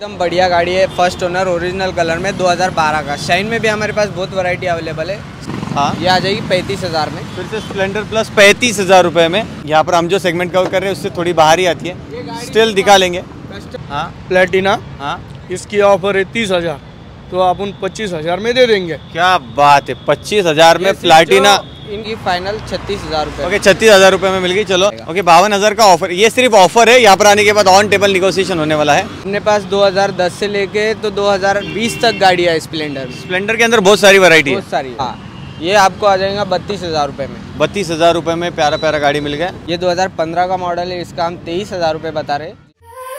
एकदम बढ़िया गाड़ी है, फर्स्ट ओनर, ओरिजिनल कलर में, 2012 का। शाइन में भी हमारे पास बहुत वैरायटी अवेलेबल है। हाँ, ये आ जाएगी 35,000 में। फिर से स्प्लेंडर प्लस 35,000 रुपये में। यहाँ पर हम जो सेगमेंट कवर कर रहे हैं उससे थोड़ी बाहर ही आती है, स्टिल दिखा लेंगे। हाँ, प्लेटिना, हाँ, इसकी ऑफर है 30,000, तो आप उन 25,000 में दे देंगे। क्या बात है, 25,000 में प्लाटिना। इनकी फाइनल 36,000 रुपये। ओके, 36,000 रुपये में मिल गई। चलो, ओके, 52,000 का ऑफर। ये सिर्फ ऑफर है, यहाँ पर आने के बाद ऑन टेबल निगोशिएशन होने वाला है। अपने पास 2010 से लेके तो 2020 तक गाड़ी है स्प्लेंडर। स्प्लेंडर के अंदर बहुत सारी वैरायटी है। बहुत सारी। हाँ, ये आपको आ जाएगा 32,000 रुपये में। 32,000 रुपये में प्यारा प्यारा गाड़ी मिल गया। ये 2015 का मॉडल है, इसका हम 23,000 रुपये बता रहे हैं।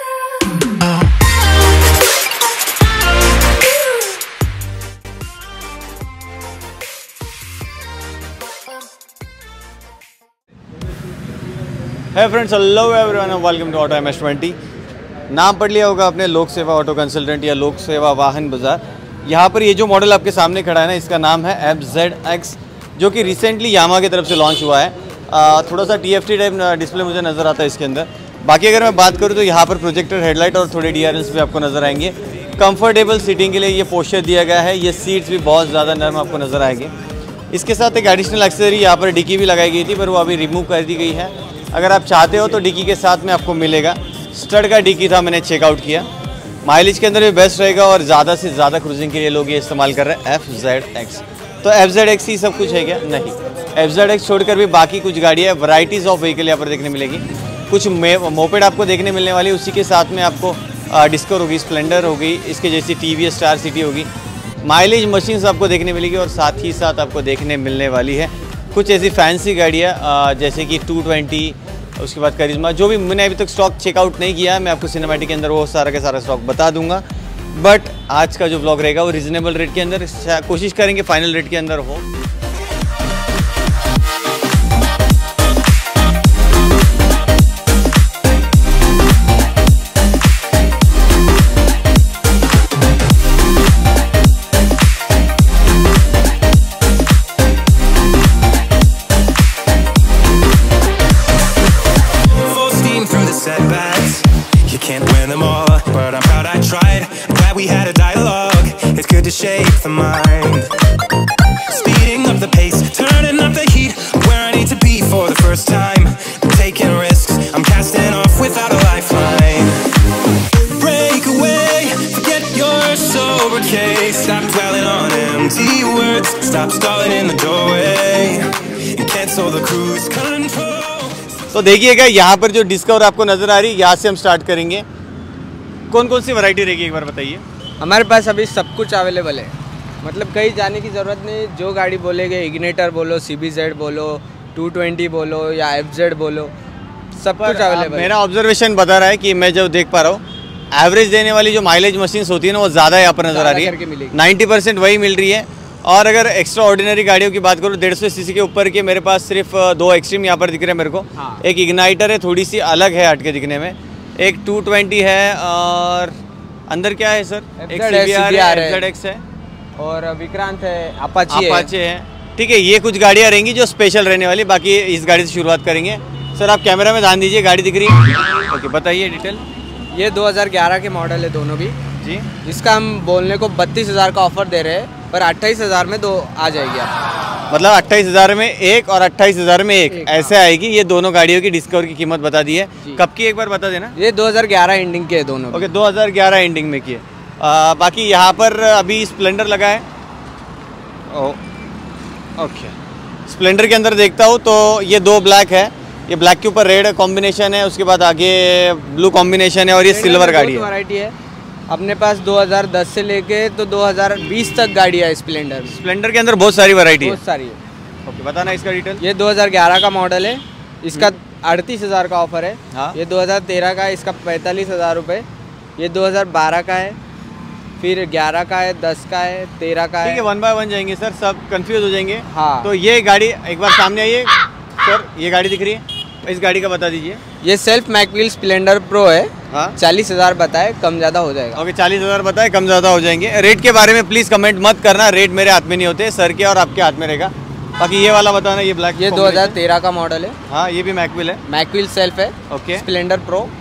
है friends, hello everyone, welcome to auto MS20। नाम पढ़ लिया होगा आपने, लोक सेवा ऑटो कंसल्टेंट या लोक सेवा वाहन बाजार। यहाँ पर ये जो मॉडल आपके सामने खड़ा है ना, इसका नाम है FZX, जो कि रिसेंटली यामा की तरफ से लॉन्च हुआ है। थोड़ा सा TFT टाइप डिस्प्ले मुझे नज़र आता है इसके अंदर। बाकी अगर मैं बात करूँ तो यहाँ पर प्रोजेक्टर हेडलाइट और थोड़े DRLs भी आपको नज़र आएंगे। कंफर्टेबल सीटिंग के लिए ये पोस्चर दिया गया है। ये सीट्स भी बहुत ज़्यादा नरम आपको नज़र आएंगे। इसके साथ एक एडिशनल एक्सेसरी यहाँ पर डिक्की भी लगाई गई थी, पर वो अभी रिमूव कर दी गई है। अगर आप चाहते हो तो डिक्की के साथ में आपको मिलेगा। स्टड का डिक्की था, मैंने चेकआउट किया। माइलेज के अंदर भी बेस्ट रहेगा और ज़्यादा से ज़्यादा क्रूजिंग के लिए लोग ये इस्तेमाल कर रहे हैं FZX। तो FZX ही सब कुछ है क्या? नहीं, FZX छोड़कर भी बाकी कुछ गाड़ियाँ, वैराइटीज़ ऑफ व्हीकल यहाँ पर देखने मिलेगी। कुछ मोपेड आपको देखने मिलने वाली, उसी के साथ में आपको डिस्कवर होगी, स्प्लेंडर होगी, इसके जैसी TVS स्टार सिटी होगी। माइलेज मशीन्स आपको देखने मिलेगी और साथ ही साथ आपको देखने मिलने वाली है कुछ ऐसी फैंसी गाड़ियाँ जैसे कि 220, उसके बाद करिश्मा। जो भी मैंने अभी तक स्टॉक चेकआउट नहीं किया है, मैं आपको सिनेमैटिक के अंदर वो सारा का सारा स्टॉक बता दूंगा। बट आज का जो ब्लॉग रहेगा वो रिजनेबल रेट के अंदर, कोशिश करेंगे फाइनल रेट के अंदर हो। Shape the mind, speeding up the pace, turning up the heat, where I need to be for the first time. I'm taking risks, I'm casting off without a lifeline. Break away, forget your sober case. Stop dwelling on empty words, stop stalling in the doorway, and cancel the cruise control. तो देखिएगा यहाँ पर जो discover आपको नज़र आ रही है, यहाँ से हम स्टार्ट करेंगे। कौन कौन सी वैरायटी रहेगी एक बार बताइए। हमारे पास अभी सब कुछ अवेलेबल है, मतलब कहीं जाने की ज़रूरत नहीं। जो गाड़ी बोलेगे, इग्निटर बोलो, CBZ बोलो, 220 बोलो या FZ बोलो, सब कुछ अवेलेबल। मेरा ऑब्जर्वेशन बता रहा है कि मैं जब देख पा रहा हूँ, एवरेज देने वाली जो माइलेज मशीन्स होती है ना, वो ज़्यादा यहाँ पर नज़र आ रही है। 90% वही मिल रही है। और अगर एक्स्ट्रा ऑर्डिनरी गाड़ियों की बात करूँ, 150 सीसी के ऊपर के मेरे पास सिर्फ 2 एक्सट्रीम यहाँ पर दिख रहे हैं मेरे को। हाँ। एक इग्नाइटर है, थोड़ी सी अलग है हटके दिखने में। एक 220 है और अंदर क्या है सर? एक CBR है, FZX है और विक्रांत है, अपाचे है। ठीक है, ये कुछ गाड़ियाँ रहेंगी जो स्पेशल रहने वाली। बाकी इस गाड़ी से शुरुआत करेंगे। सर आप कैमरा में ध्यान दीजिए, गाड़ी दिख रही है? ओके, बताइए डिटेल। ये 2011 के मॉडल है दोनों भी जी। जिसका हम बोलने को 32,000 का ऑफर दे रहे हैं, पर 28,000 में दो आ जाएगी आप। मतलब 28,000 में एक और 28,000 में एक ऐसे आएगी। ये दोनों गाड़ियों की डिस्कवर की कीमत बता दी है। कब की एक बार बता देना। ये 2011 एंडिंग के दोनों। ओके, 2011 एंडिंग में किए। बाकी यहाँ पर अभी स्प्लेंडर लगा है। ओके, स्प्लेंडर के अंदर देखता हूँ तो ये 2 ब्लैक है। ये ब्लैक के ऊपर रेड कॉम्बिनेशन है, उसके बाद आगे ब्लू कॉम्बिनेशन है और ये सिल्वर गाड़ी है। वैरायटी है अपने पास 2010 से लेके तो 2020 तक गाड़ी है स्प्लेंडर। स्प्लेंडर के अंदर बहुत सारी वैरायटी है। बहुत सारी है। ओके, बताना इसका डिटेल। ये 2011 का मॉडल है, इसका 38,000 का ऑफर है। हाँ। ये 2013 का है, इसका 45,000 रुपये। ये 2012 का है, फिर 11 का है, 10 का है, 13 का है। ठीक है, 1 बाय 1 जाएंगे सर, सब कंफ्यूज हो जाएंगे। हाँ। तो ये गाड़ी एक बार सामने आइए सर, ये गाड़ी दिख रही है, इस गाड़ी का बता दीजिए। ये सेल्फ मैकविल स्प्लेंडर प्रो है। हाँ। 40,000 बताए, कम ज़्यादा हो जाएगा। ओके, 40,000 बताए, कम ज़्यादा हो जाएंगे। रेट के बारे में प्लीज़ कमेंट मत करना, रेट मेरे हाथ में नहीं होते, सर के और आपके हाथ में रहेगा। बाकी ये वाला बताना, ये ब्लैक। ये 2013 का मॉडल है। हाँ, ये भी मैकविल है, मैकविल सेल्फ है। Okay. Splendor Pro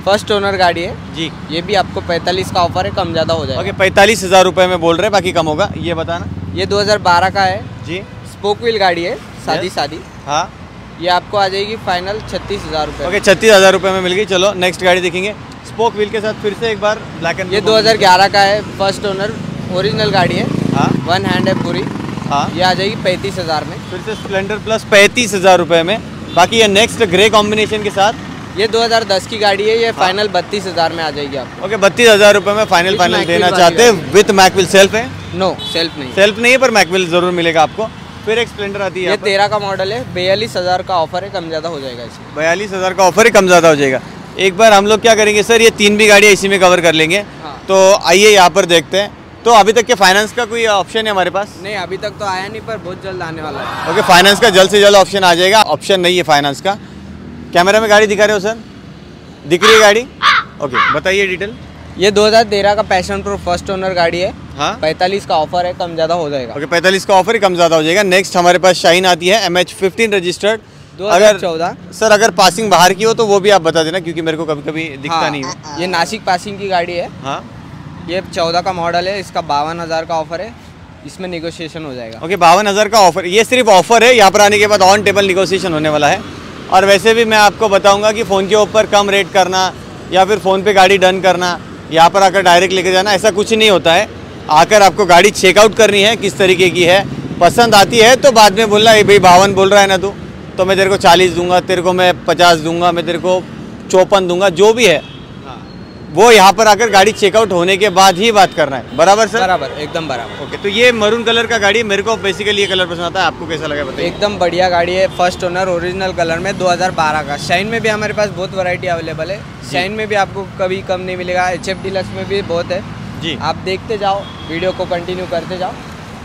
first owner गाड़ी है जी। ये भी आपको 45 का ऑफर है, कम ज़्यादा हो जाएगा। ओके 45,000 रुपये में बोल रहे हैं, बाकी कम होगा। ये बताना। ये 2012 का है जी। स्पोक व्हील गाड़ी है, सादी हाँ। ये आपको आ जाएगी फाइनल 36,000 रुपये। ओके 36,000 रुपये में मिल गई। चलो नेक्स्ट गाड़ी देखेंगे स्पोक व्हील के साथ फिर से एक बार ब्लैक एंड। ये 2011 का है, फर्स्ट ओनर, ओरिजिनल गाड़ी है। हाँ। 1 हैंड है पूरी। हाँ। ये आ जाएगी 35,000 में। फिर से स्प्लेंडर प्लस 35,000 रुपये में। बाकी ये नेक्स्ट ग्रे कॉम्बिनेशन के साथ, ये 2010 की गाड़ी है, ये फाइनल 32,000 में आ जाएगी आपको। ओके 32,000 रुपये में फाइनल Macville देना वाली चाहते हैं विथ मैकविल। सेल्फ है? नो सेल्फ नहीं। सेल्फ नहीं है पर मैकविल जरूर मिलेगा आपको। फिर एक स्प्लेंडर आती है ये 13 का मॉडल है, 42,000 का ऑफर है, कम ज़्यादा हो जाएगा इसमें। 42,000 का ऑफर है, कम ज़्यादा हो जाएगा। एक बार हम लोग क्या करेंगे सर, ये 3 भी गाड़ियाँ इसी में कवर कर लेंगे। हाँ। तो आइए यहाँ पर देखते हैं। तो अभी तक के फाइनेंस का कोई ऑप्शन है हमारे पास? नहीं अभी तक तो आया नहीं, पर बहुत जल्द आने वाला है। ओके फाइनेंस का जल्द से जल्द ऑप्शन आ जाएगा। ऑप्शन नहीं है फाइनेंस का। कैमरा में गाड़ी दिखा रहे हो सर? दिख रही है गाड़ी? ओके बताइए डिटेल। ये 2013 का पैशन प्रो फर्स्ट ओनर गाड़ी है। हाँ। 45 का ऑफर है, कम ज़्यादा हो जाएगा। ओके 45 का ऑफर ही, कम ज़्यादा हो जाएगा। नेक्स्ट हमारे पास शाइन आती है MH15 रजिस्टर्ड 2014। सर अगर पासिंग बाहर की हो तो वो भी आप बता देना, क्योंकि मेरे को कभी कभी दिखता हाँ, नहीं है। ये नासिक पासिंग की गाड़ी है। हाँ। ये 14 का मॉडल है, इसका 52,000 का ऑफर है, इसमें निगोशिएशन हो जाएगा। ओके 52,000 का ऑफर। ये सिर्फ ऑफर है, यहाँ पर आने के बाद ऑन टेबल निगोशिएशन होने वाला है। और वैसे भी मैं आपको बताऊंगा कि फ़ोन के ऊपर कम रेट करना या फिर फ़ोन पे गाड़ी डन करना, यहाँ पर आकर डायरेक्ट लेके जाना, ऐसा कुछ नहीं होता है। आकर आपको गाड़ी चेकआउट करनी है किस तरीके की है, पसंद आती है तो बाद में बोलना भाई 52 बोल रहा है ना तू, तो मैं तेरे को 40 दूंगा, तेरे को मैं 50 दूंगा, मैं तेरे को 54 दूंगा, जो भी है वो यहाँ पर आकर गाड़ी चेकआउट होने के बाद ही बात करना है। बराबर सर? बराबर, एकदम बराबर। ओके तो ये मरून कलर का गाड़ी है, मेरे को बेसिकली ये कलर पसंद आता है। आपको कैसा लगा बताइए? एकदम बढ़िया गाड़ी है, फर्स्ट ओनर, ओरिजिनल कलर में, 2012 का। शाइन में भी हमारे पास बहुत वैरायटी अवेलेबल है। शाइन में भी आपको कभी कम नहीं मिलेगा, HF डिलक्स में भी बहुत है जी। आप देखते जाओ, वीडियो को कंटिन्यू करते जाओ।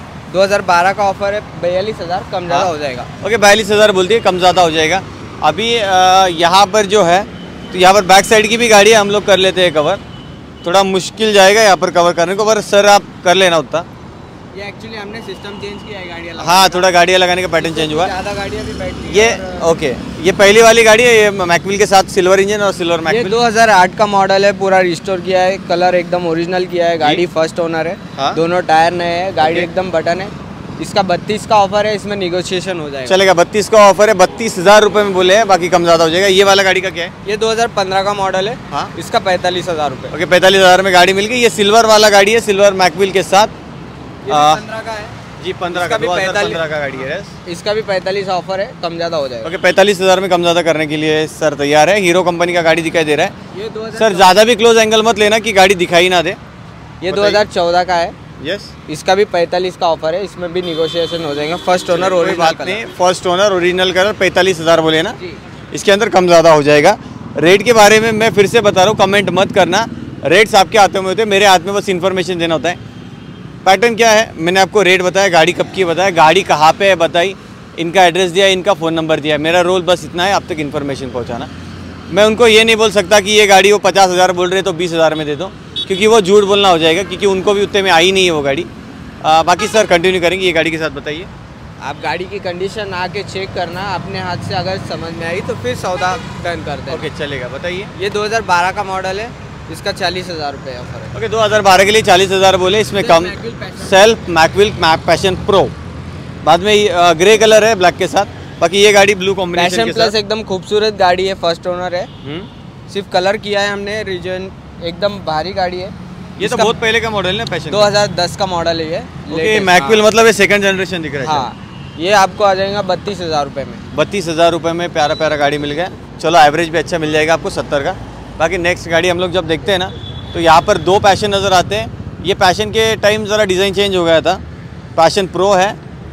2012 का ऑफर है, 42,000, कम ज़्यादा हो जाएगा। ओके 42,000 बोलती है, कम ज़्यादा हो जाएगा। अभी यहाँ पर जो है, तो यहाँ पर बैक साइड की भी गाड़ी है, हम लोग कर लेते हैं कवर। थोड़ा मुश्किल जाएगा यहाँ पर कवर करने को, पर सर आप कर लेना उतना। ये एक्चुअली हमने सिस्टम चेंज किया है गाड़ियाँ। हाँ थोड़ा गाड़ियाँ लगाने का पैटर्न चेंज हुआ। ज़्यादा गाड़ियाँ भी बैठी ये ओके, ये पहली वाली गाड़ी है, ये मैकविल के साथ सिल्वर इंजन और सिल्वर ये मैकविल। 2008 का मॉडल है, पूरा रिस्टोर किया है, कलर एकदम ओरिजिनल किया है। गाड़ी फर्स्ट ओनर है। हाँ। दोनों टायर नए हैं, गाड़ी ओके। एकदम बटन है। इसका 32 का ऑफर है, इसमें निगोशिएशन हो जाएगा। चलेगा 32 का ऑफर है, 32,000 रुपये में बोले हैं, बाकी कम ज़्यादा हो जाएगा। ये वाला गाड़ी का क्या है? ये 2015 का मॉडल है। हाँ। इसका 45,000 रुपये। ओके 45,000 में गाड़ी मिल गई। ये सिल्वर वाला गाड़ी है, सिल्वर मैकविल के साथ। ये 15 का है। जी 15 इसका का, भी 2015 का गाड़ी है। इसका भी 45 ऑफर है, कम ज़्यादा हो जाएगा। ओके 45,000 में कम ज़्यादा करने के लिए सर तैयार है। हीरो कंपनी का गाड़ी दिखाई दे रहा है। ये 2000 सर ज़्यादा भी क्लोज एंगल मत लेना कि गाड़ी दिखाई ना दे। ये 2014 का है। यस इसका भी 45 का ऑफर है, इसमें भी निगोशिएशन हो जाएगा। फर्स्ट ओनर, कोई ओरिजिनल बात कलर। नहीं, फर्स्ट ओनर ओरिजिनल कलर 45,000 बोले ना, जी। इसके अंदर कम ज़्यादा हो जाएगा। रेट के बारे में मैं फिर से बता रहा हूँ, कमेंट मत करना। रेट्स आपके हाथों में होते हैं, मेरे हाथ में बस इन्फॉर्मेशन देना होता है। पैटर्न क्या है, मैंने आपको रेट बताया, गाड़ी कब की बताया, गाड़ी कहाँ पे है बताई, इनका एड्रेस दिया, इनका फ़ोन नंबर दिया। मेरा रोल बस इतना है, आप तक इन्फॉर्मेशन पहुँचाना। मैं उनको ये नहीं बोल सकता कि ये गाड़ी वो 50,000 बोल रहे तो 20,000 में दे दो, क्योंकि वो झूठ बोलना हो जाएगा, क्योंकि उनको भी उतने में आई नहीं है वो गाड़ी। बाकी सर कंटिन्यू करेंगे, ये गाड़ी के साथ बताइए। आप गाड़ी की कंडीशन आके चेक करना, अपने हाथ से अगर समझ में आई तो फिर सौदा डन करते हैं। ओके चलेगा, बताइए। ये 2012 का मॉडल है, इसका 40,000 रुपये ऑफर है। ओके 2012 के लिए 40,000 बोले, इसमें कम। Mag wheel Passion. Self mag wheel Passion Pro, बाद में ग्रे कलर है ब्लैक के साथ। बाकी ये गाड़ी ब्लू कॉम्बिनेशन पैशन के प्लस साथ। एकदम खूबसूरत गाड़ी है, फर्स्ट ओनर है। सिर्फ कलर किया है हमने, रीजन एकदम भारी गाड़ी है। ये तो बहुत पहले का मॉडल है पैशन। 2010 का मॉडल है ये। ओके latest, मैकविल हाँ। मतलब ये सेकंड जनरेशन दिख रहा है। हाँ, ये आपको आ जाएगा 32,000 रुपये में। 32,000 रुपये में प्यारा प्यारा गाड़ी मिल गया। चलो एवरेज भी अच्छा मिल जाएगा आपको 70 का। बाकी नेक्स्ट गाड़ी हम लोग जब देखते हैं ना, तो यहाँ पर 2 पैशन नज़र आते हैं। ये पैशन के टाइम ज़रा डिज़ाइन चेंज हो गया था। पैशन प्रो है,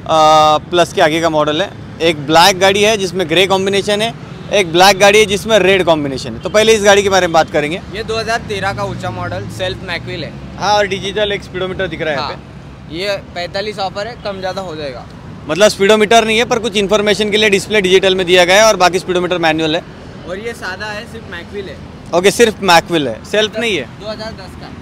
प्लस के आगे का मॉडल है। एक ब्लैक गाड़ी है जिसमें ग्रे कॉम्बिनेशन है, एक ब्लैक गाड़ी है जिसमें रेड कॉम्बिनेशन है। तो पहले इस गाड़ी के बारे में बात करेंगे। ये 2013 का ऊंचा मॉडल, सेल्फ मैकविल है। हाँ और डिजिटल एक स्पीडोमीटर दिख रहा है यहाँ हाँ, ये 45 ऑफर है, कम ज़्यादा हो जाएगा। पे। मतलब स्पीडोमीटर नहीं है, पर कुछ इन्फॉर्मेशन के लिए डिस्प्ले डिजिटल में दिया गया है और बाकी स्पीडोमीटर मैनुअल है। और ये सादा है, सिर्फ मैकविल है। ओके सिर्फ मैकविल है, सेल्फ नहीं है। 2010 का।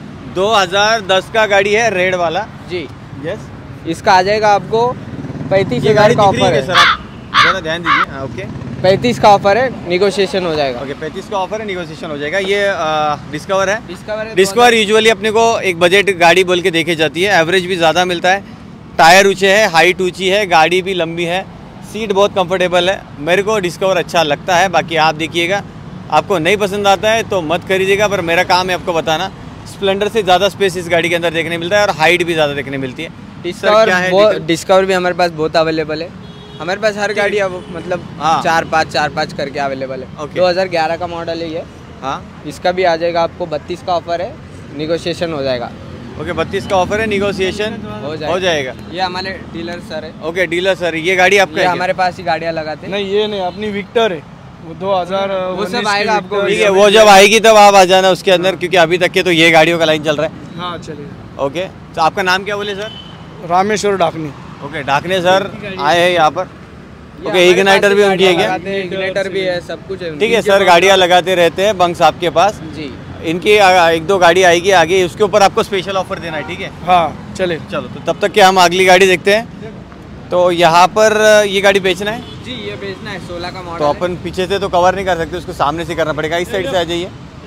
2010 का गाड़ी है, रेड वाला। जी, यस इसका आ जाएगा आपको ये 35,000 गाड़ी का दिख रही ऑफर है है। सर, आप ज़रा ध्यान दीजिए। हाँ ओके 35 का ऑफर है, निगोशिएशन हो जाएगा। ओके 35 का ऑफर है, निगोशिएशन हो जाएगा। ये डिस्कवर है। डिस्कवर डिस्कवर यूजुअली अपने को एक बजट गाड़ी बोल के देखी जाती है, एवरेज भी ज़्यादा मिलता है, टायर ऊंचे है, हाइट ऊंची है, गाड़ी भी लंबी है, सीट बहुत कंफर्टेबल है। मेरे को डिस्कवर अच्छा लगता है, बाकी आप देखिएगा, आपको नहीं पसंद आता है तो मत खरीदिएगा, पर मेरा काम है आपको बताना। स्प्लेंडर से ज़्यादा स्पेस इस गाड़ी के अंदर देखने मिलता है और हाइट भी ज़्यादा देखने मिलती है। डिस्कवर भी हमारे पास बहुत अवेलेबल है। हमारे पास हर गाड़ी अब मतलब हाँ। 4-5 करके अवेलेबल है। ओके। 2011 का मॉडल है ये। हाँ इसका भी आ जाएगा आपको, 32 का ऑफर है, निगोशिएशन हो जाएगा। ओके 32 का ऑफर है, निगोशिएशन हो जाएगा। ये हमारे डीलर सर है। ओके डीलर सर, ये गाड़ी आपका ये है हमारे पास ही गाड़ियाँ लगाते हैं। नहीं ये नहीं, अपनी विक्टर है, वो 2000 वो सब आएगा आपको। ठीक है, वो जब आएगी तब आप आ जाना उसके अंदर, क्योंकि अभी तक के तो ये गाड़ियों का लाइन चल रहा है। हाँ चलिए। ओके, तो आपका नाम क्या बोले sir? Rameshwar Dakni. Okay Dakne sir आए हैं यहाँ पर। ओके इग्नाइटर भी उनकी है क्या? इग्नाइटर भी है, सब कुछ है। ठीक है सर, गाड़ियाँ लगाते रहते हैं बंक्स आपके पास जी। इनकी एक दो गाड़ी आएगी आगे, उसके ऊपर आपको स्पेशल ऑफर देना है। ठीक है हाँ चले। चलो, तो तब तक के हम अगली गाड़ी देखते हैं। तो यहाँ पर ये गाड़ी बेचना है जी, ये बेचना है, 16 का मॉडल तो अपन पीछे से तो कवर नहीं कर सकते, उसको सामने से करना पड़ेगा। इस साइड से आ जाइए।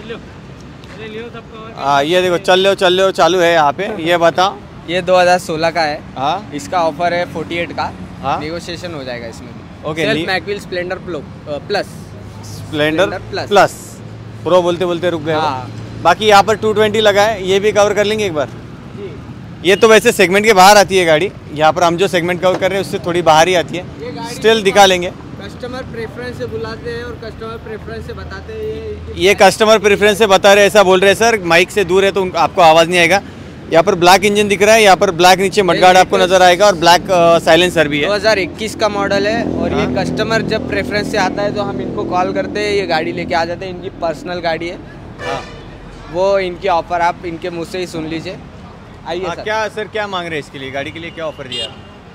हाँ ये देखो, चल लो चालू है यहाँ पे। ये बताओ, ये 2016 का है। हाँ इसका ऑफर है 48 का। हाँ। नेगोशिएशन हो जाएगा इसमें भी। Okay, self mag wheel Splendor plus. Splendor plus. Plus pro बोलते बोलते रुक गए। हाँ। बाकी यहाँ पर 220 लगा है, ये भी कवर कर लेंगे एक बार। ये तो वैसे सेगमेंट के बाहर आती है गाड़ी, यहाँ पर हम जो सेगमेंट कवर कर रहे हैं उससे थोड़ी बाहर ही आती है, स्टिल दिखा लेंगे। कस्टमर प्रेफरेंस से बुलाते हैं और कस्टमर प्रेफरेंस से बताते हैं। ये कस्टमर प्रेफरेंस से बता रहे हैं, ऐसा बोल रहे हैं सर। माइक से दूर है तो आपको आवाज़ नहीं आएगा। यहाँ पर ब्लैक इंजन दिख रहा है, यहाँ पर ब्लैक नीचे मडगार्ड आपको नजर आएगा और ब्लैक साइलेंसर भी है। 2021 का मॉडल है और ये कस्टमर जब प्रेफरेंस से आता है तो हम इनको कॉल करते हैं, ये गाड़ी लेके आ जाते हैं। इनकी पर्सनल गाड़ी है। हाँ। वो इनकी ऑफर आप इनके मुँह से ही सुन लीजिए। आइए सर। क्या सर क्या मांग रहे हैं इसके लिए, गाड़ी के लिए क्या ऑफर दिया?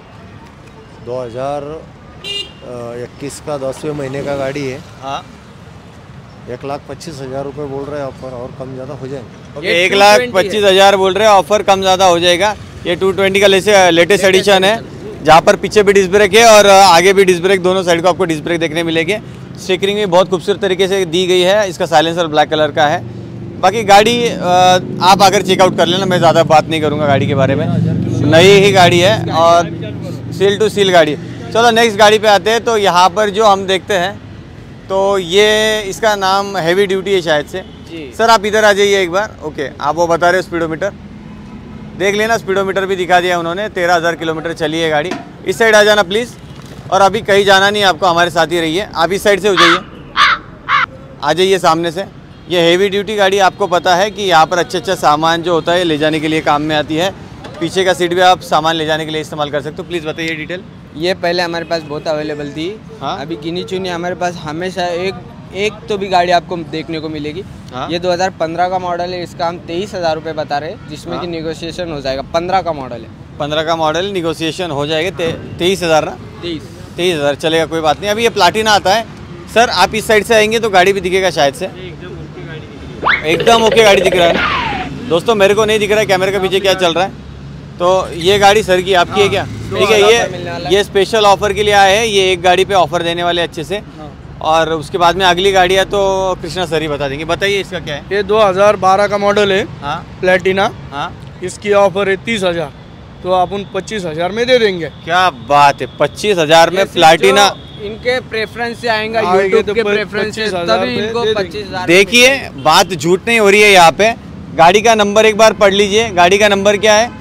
2021 का 10वें महीने का गाड़ी है। हाँ 1,25,000 रुपये बोल रहे हैं ऑफर, और कम ज़्यादा हो जाएंगे। ओके 1,25,000 बोल रहे हैं, ऑफर कम ज़्यादा हो जाएगा। ये 220 का लेटेस्ट एडिशन है, जहाँ पर पीछे भी डिस्क ब्रेक है और आगे भी डिस्क ब्रेक, दोनों साइड को आपको डिस्क ब्रेक देखने मिलेंगे। स्टिकरिंग भी बहुत खूबसूरत तरीके से दी गई है। इसका साइलेंसर ब्लैक कलर का है। बाकी गाड़ी आप अगर चेकआउट कर लेना, मैं ज़्यादा बात नहीं करूँगा गाड़ी के बारे में। नई ही गाड़ी है और सील टू सील गाड़ी। चलो नेक्स्ट गाड़ी पे आते हैं। तो यहाँ पर जो हम देखते हैं, तो ये इसका नाम हैवी ड्यूटी है शायद से। सर आप इधर आ जाइए एक बार। ओके, आप वो बता रहे हो स्पीडोमीटर देख लेना, स्पीडोमीटर भी दिखा दिया उन्होंने। 13,000 किलोमीटर चली है गाड़ी। इस साइड आ जाना प्लीज़, और अभी कहीं जाना नहीं आपको, हमारे साथ ही रहिए। आप इस साइड से हो जाइए, आ जाइए सामने से। ये हैवी ड्यूटी गाड़ी, आपको पता है कि यहाँ पर अच्छा सामान जो होता है ले जाने के लिए काम में आती है। पीछे का सीट भी आप सामान ले जाने के लिए इस्तेमाल कर सकते हो। प्लीज़ बताइए डिटेल। ये पहले हमारे पास बहुत अवेलेबल थी। हाँ? अभी गिनी चुनी हमारे पास हमेशा एक तो भी गाड़ी आपको देखने को मिलेगी। हाँ? ये 2015 का मॉडल है। इसका हम 23,000 रुपये बता रहे हैं, जिसमें हाँ? कि निगोशिएशन हो जाएगा। 15 का मॉडल है। 15 का मॉडल, निगोशिएशन हो जाएगा। 23,000 ना? 23,000 चलेगा, कोई बात नहीं। अभी ये प्लाटिना आता है। सर आप इस साइड से आएंगे तो गाड़ी भी दिखेगा शायद से। एकदम ओके गाड़ी दिख रहा है ना दोस्तों, मेरे को नहीं दिख रहा है कैमरे के पीछे क्या चल रहा है। तो ये गाड़ी सर की आपकी है क्या? ठीक है, ये स्पेशल ऑफर के लिए आए हैं। ये एक गाड़ी पे ऑफर देने वाले अच्छे से, और उसके बाद में अगली गाड़ी है तो कृष्णा सर ही बता देंगे। बताइए इसका क्या है? ये 2012 का मॉडल है। हाँ प्लेटिना। हाँ इसकी ऑफर है 30,000, तो आप उन 25,000 में दे देंगे। क्या बात है, 25,000 में प्लाटिना। इनके प्रेफरेंस से आएगा, आएंगे यूट्यूब तो के प्रेफरेंस से, 25,000 तभी इनको दे देंगे। 25,000। देखिए बात झूठ नहीं हो रही है यहाँ पे। गाड़ी का नंबर एक बार पढ़ लीजिए। गाड़ी का नंबर क्या है?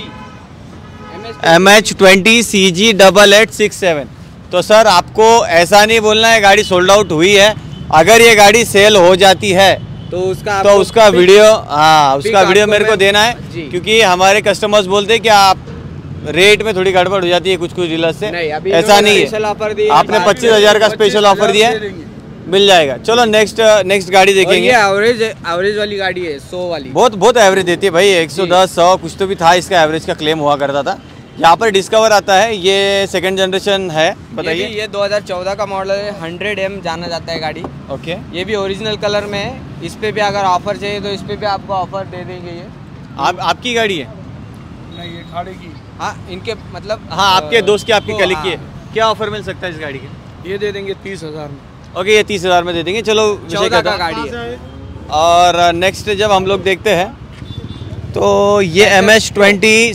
MH20 CG8867। तो सर आपको ऐसा नहीं बोलना है गाड़ी सोल्ड आउट हुई है। अगर ये गाड़ी सेल हो जाती है तो उसका वीडियो, हाँ उसका वीडियो मेरे को देना है, जी। क्योंकि हमारे कस्टमर्स बोलते हैं कि आप रेट में थोड़ी गड़बड़ हो जाती है कुछ डीलर से। नहीं, अभी ऐसा नहीं स्पेशल है। ऑफर दिया है। आपने 25,000 का स्पेशल ऑफर दिया है, मिल जाएगा। चलो नेक्स्ट गाड़ी और ये देखेंगे। एवरेज वाली गाड़ी है, 100 वाली। बहुत एवरेज देती है भाई। 110 100 कुछ तो भी था इसका एवरेज का क्लेम हुआ करता था। यहाँ पर डिस्कवर आता है, ये सेकंड जनरेशन है। बताइए। ये 2014 का मॉडल है। 100M जाना जाता है गाड़ी। ओके, ये भी ओरिजिनल कलर में है। इस पे भी अगर ऑफर चाहिए तो इस पे भी आपको ऑफर दे देंगे। ये आपकी गाड़ी है? नहीं, ये खाड़ी की। हाँ, इनके मतलब हाँ आपके दोस्त की, आपकी तो कलीग की हाँ। है। क्या ऑफर मिल सकता है इस गाड़ी के? ये दे देंगे 30,000 में। ओके, ये 30,000 में दे देंगे। चलो विषय 14 का खत्म। गाड़ी है। और नेक्स्ट जब हम लोग देखते हैं तो ये MS20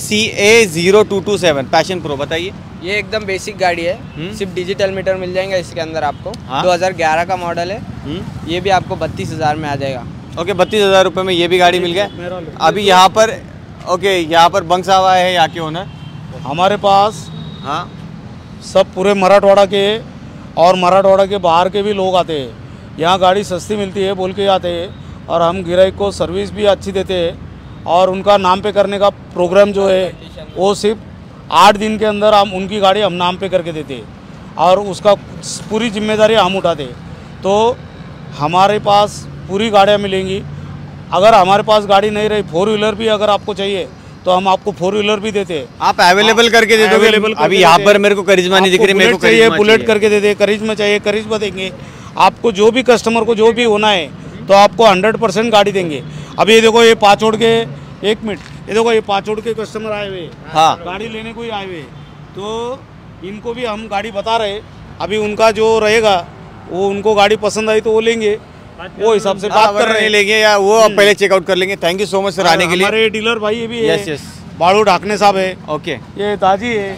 CA0227 पैशन प्रो, बताइए। ये एकदम बेसिक गाड़ी है, सिर्फ डिजिटल मीटर मिल जाएगा इसके अंदर आपको। हाँ? 2011 का मॉडल है। ये भी आपको 32,000 में आ जाएगा। ओके, 32,000 रुपये में ये भी गाड़ी मिल गया। अभी यहाँ पर ओके, यहाँ पर बंक साहब आए हैं, यहाँ के ओनर। हमारे पास हाँ, सब पूरे मराठवाड़ा के और मराठवाड़ा के बाहर के भी लोग आते हैं। यहाँ गाड़ी सस्ती मिलती है बोल के आते हैं, और हम ग्राहक को सर्विस भी अच्छी देते हैं। और उनका नाम पे करने का प्रोग्राम जो है वो सिर्फ 8 दिन के अंदर हम उनकी गाड़ी हम नाम पे करके देते हैं, और उसका पूरी जिम्मेदारी हम उठाते हैं। तो हमारे पास पूरी गाड़ियाँ मिलेंगी। अगर हमारे पास गाड़ी नहीं रही, 4 व्हीलर भी अगर आपको चाहिए तो हम आपको 4 व्हीलर भी देते हैं। आप अवेलेबल करके दे दोगे? अभी यहाँ पर मेरे को करिश्मा नहीं दिख रही, मेरे को चाहिए बुलेट करके दे दे, करिश्मा चाहिए करिश्मा देंगे आपको। जो भी कस्टमर को जो भी होना है तो आपको 100% गाड़ी देंगे। अभी ये देखो, ये पाँचोड़ के, 1 मिनट, ये देखो ये पाँचोड़ के कस्टमर आए हुए, हाँ, गाड़ी लेने को ही आए हुए, तो इनको भी हम गाड़ी बता रहे। अभी उनका जो रहेगा वो उनको गाड़ी पसंद आई तो वो लेंगे, वो हिसाब से बात कर रहे हैं। लेंगे या वो अब पहले चेकआउट कर लेंगे। Thank you so much sir आने के लिए। हमारे डीलर भाई ये भी है, यस यस, बाड़ू ढाकने साहब है, ओके। ये दाजी है।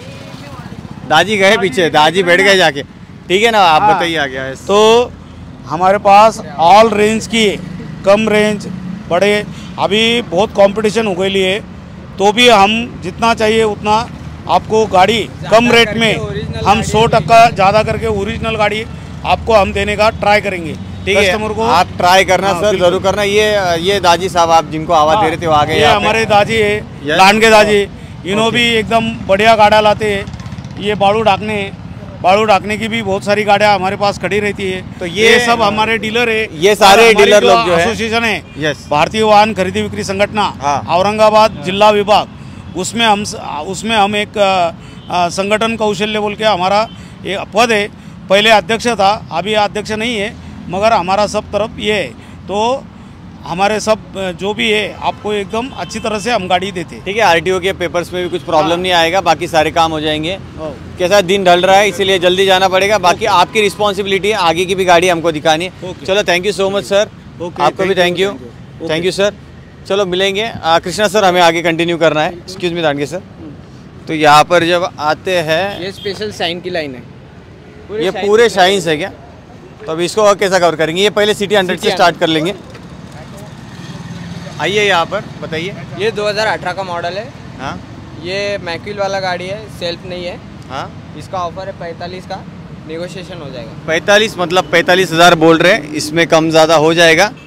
दाजी गए पीछे, दाजी बैठ गए जाके, ठीक है ना। आप हाँ। बताइए आगे। यस। तो हमारे पास ऑल रेंज की, कम रेंज, बड़े, अभी बहुत कंपटीशन हो गई लिए, तो भी हम जितना चाहिए उतना आपको गाड़ी कम रेट में हम 100% ज़्यादा करके ओरिजिनल गाड़ी आपको हम देने का ट्राई करेंगे। ठीक है, कस्टमर को आप ट्राई करना हाँ, सर, बिल्कुल। जरूर करना। ये दाजी साहब आप जिनको आवाज़ दे रहे थे वो आ गए। ये यहाँ पे। हमारे दाजी है, Yes. लान के दाजी, इन्हों Okay. भी एकदम बढ़िया गाड़ा लाते हैं। ये बाड़ू ढाकने की भी बहुत सारी गाड़ियाँ हमारे पास खड़ी रहती है। तो ये सब हमारे डीलर है, ये सारे और हमारी डीलर जो लोग जो है एसोसिएशन है, यस, भारतीय वाहन खरीदी बिक्री संगठना हाँ। औरंगाबाद जिला विभाग, उसमें हम एक संगठन कौशल्य बोल के हमारा ये पद है। पहले अध्यक्ष था, अभी अध्यक्ष नहीं है, मगर हमारा सब तरफ ये है। तो हमारे सब जो भी है आपको एकदम अच्छी तरह से हम गाड़ी देते हैं। ठीक है। आरटीओ के पेपर्स में भी कुछ प्रॉब्लम नहीं आएगा, बाकी सारे काम हो जाएंगे। कैसा दिन ढल रहा है, इसीलिए जल्दी जाना पड़ेगा। बाकी आपकी रिस्पॉन्सिबिलिटी है, आगे की भी गाड़ी हमको दिखानी है। चलो, thank you so much sir. आपको भी थैंक यू सर। चलो मिलेंगे। कृष्णा सर, हमें आगे कंटिन्यू करना है। Excuse me Dandge sir. तो यहाँ पर जब आते हैं, ये स्पेशल शाइन की लाइन है, ये पूरे शाइन्स है क्या? तो अब इसको और कैसा कवर करेंगे? ये पहले सिटी 100 से स्टार्ट कर लेंगे। आइए यहाँ पर बताइए। ये 2018 का मॉडल है। हाँ ये मैक्विल वाला गाड़ी है, सेल्फ नहीं है। हाँ, इसका ऑफर है 45 का, नेगोशिएशन हो जाएगा। 45 मतलब 45,000 बोल रहे हैं, इसमें कम ज़्यादा हो जाएगा।